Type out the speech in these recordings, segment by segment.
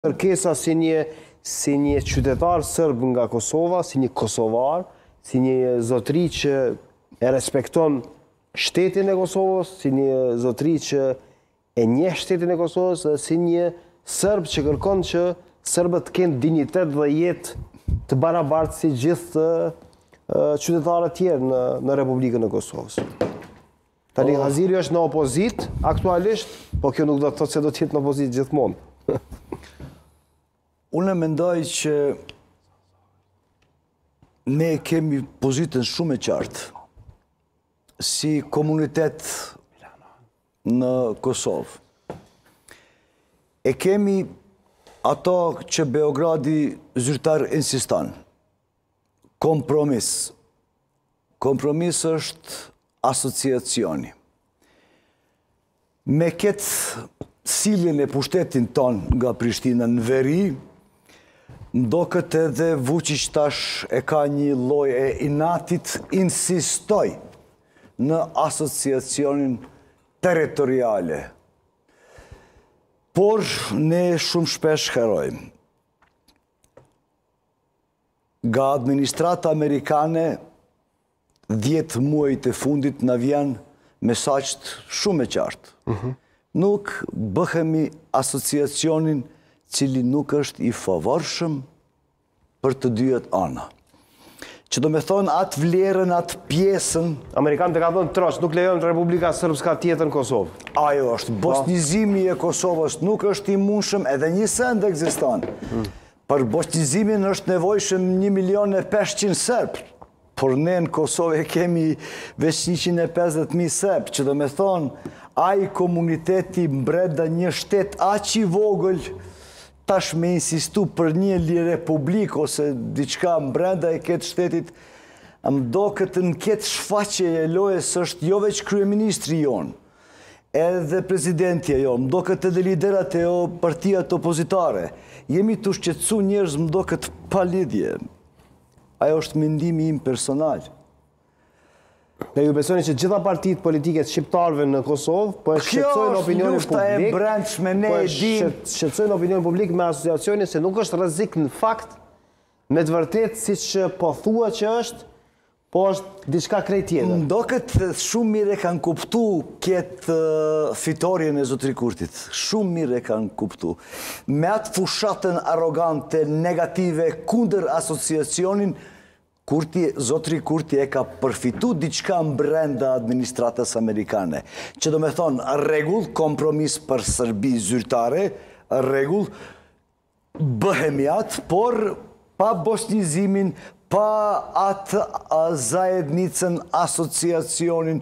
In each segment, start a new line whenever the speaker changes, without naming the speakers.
kërkesa si një qytetar sërb nga Kosova, si një kosovar, si një zotëri që e respekton shtetin e Kosovës, si një zotëri që e njeh shtetin e Kosovës, dhe si një sërb që kërkon që sërbët kenë dignitet dhe jetë të barabartë si gjithë qytetarët tjerë në Republikën e Kosovës. Tani Haziri është në opozit aktualisht, po kjo nuk do të thotë se do të jetë në opozit gjithmonë.
Unë mendoj që ne kemi pozitën shumë e qartë si komunitet në Kosovë. E kemi ato që Beogradi zyrtar insiston. Kompromis. Kompromis është asociacioni. Me këtë siljen e pushtetin ton nga Prishtina në veri, mdoket edhe Vučić tash e ka një lloj e inatit, insistoj në asociacionin territoriale. Por ne shumë shpesh harrojmë. Nga administrata amerikane 10 muajt e fundit na vjen mesazh shumë e qartë. Nuk bëhemi asociacionin cili nuk është i favorshëm për të dyjet ana. Që do me thonë atë vlerën, atë pjesën...
Amerikanë të ka thonë trosh, nuk lejon Republika Srpska tjetër në Kosovë.
Ajo është, bosnizimi e Kosovës nuk është i mundshëm, edhe një send ekziston. Për bosnizimin është nevojshëm 1.500.000 serb. Por ne në Kosovë kemi veç 150.000 serb, që do me thonë ai komuniteti mbrenda një shtet aq i vogël tash me insistu për një republik ose diçka mbrenda e këtë shtetit, më do këtë në këtë shfaqje e lojës është jo veç kryeministri jonë, edhe presidentja jonë, më do këtë edhe liderat e partijat opozitare. Jemi të shqetësu njerëz, më do këtë pa lidhje. Ajo është mendimi im personal.
Ne ju besoni që gjitha partitë politike të shqiptarëve në Kosovë po e shqetësojnë opinionin publik, shqetësojnë opinionin publik me asociacionin se nuk është rrezik në fakt, me të vërtetë siç po thua që është, po është diçka krejt tjetër.
Ndoket shumë mirë e kanë kuptu këtë fitorjen e zotëri Kurtit. Shumë mirë e kanë kuptu. Me atë fushatën arrogante, negative, kundër asociacionin, zotëri Kurti e ka përfitu diçka brenda administratës amerikane. Që do me thonë, rregull, kompromis për Serbi zyrtare, rregull, bëhemi atë, por pa bosnizimin, pa atë zajednicën, asociacionin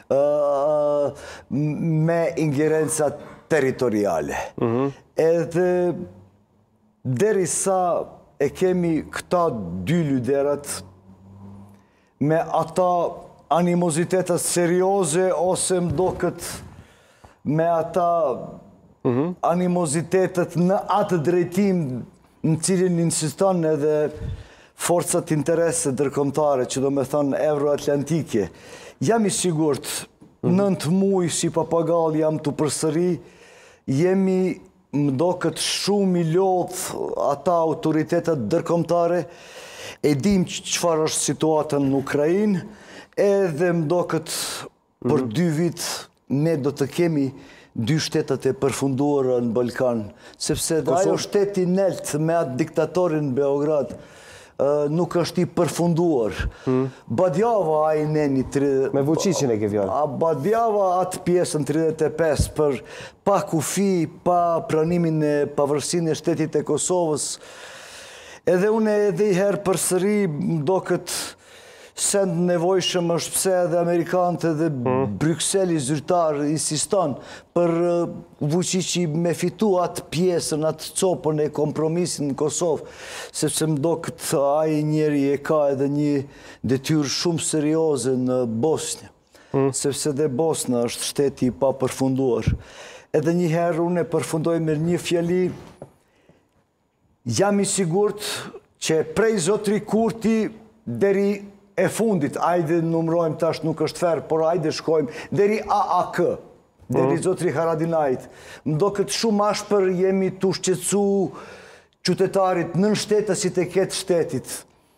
me ingerenca territoriale. Edhe derisa e kemi këta dy liderat me ata animozitetet serioze ose mdoket me ata animozitetet në atë drejtim në cilin insiston edhe forcat interese ndërkombëtare, që do me thonë euroatlantike. Jam i sigurt, 9 muaj si papagall jam të përsëri, jemi mdoket shumë i lodh ata autoritetet ndërkombëtare, e dim çfarë është situata në Ukrainë, edhe mdoket për 2 vit ne do të kemi 2 shtetet e përfunduara në Ballkan, sepse ajo shteti nelt me atë diktatorin në Beograd nuk është i përfunduar. Badjava ai neni
me Vučićin e ke fjalë.
Badjava atë pjesën 35 për pa kufi, pa pranimin e pavarësinë e shtetit e Kosovës. Edhe unë edhe i herë përsëri do këtë send nevojshëm është pse edhe Amerikanët edhe Brykseli zyrtar insiston për Vučići me fitu atë pjesën, atë copën e kompromisin në Kosovë, sepse më do këtë ai njeri e ka edhe një detyrë shumë serioze në Bosnjë, sepse dhe Bosna është shteti i pa përfunduar. Edhe një herë unë e përfundoj me një fjali, jam i sigurt që prej zotëri Kurti deri e fundit, ajde numrojmë tash nuk është ferë, por ajde shkojmë deri AAK. deri zotri Haradinajt. Mdo këtë shumë ashpër jemi të shqetësu qytetarit nën shtetësit e ketë shtetit.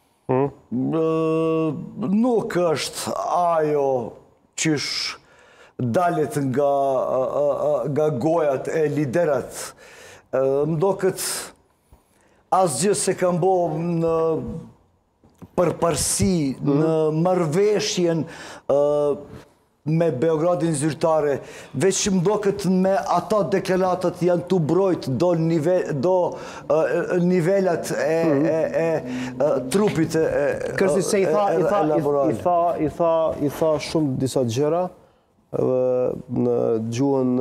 Nuk është ajo qysh dalet nga gojat e liderat. Mdo këtë asgjë se kam bo në përparsi, në marrëveshjen me Beogradin zyrtare, veç mdo këtë me ata deklaratët janë të brojt do nivellat e trupit e
Kërsi se
elaborat.
i tha shumë disa gjëra në gjuhën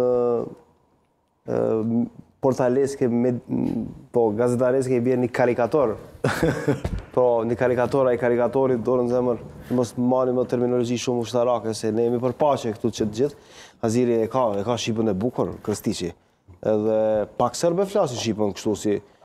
portaleske, gazetareske i bjerë një karikator. Një karikator, a i karikatorit dorën zemër, mos marim në terminologi shumë ushtarake, se ne jemi për pache këtu që të gjithë. Aziri e ka Shqipën e bukur, Krstiqi. Edhe pak sërbe flasin Shqipën kështu si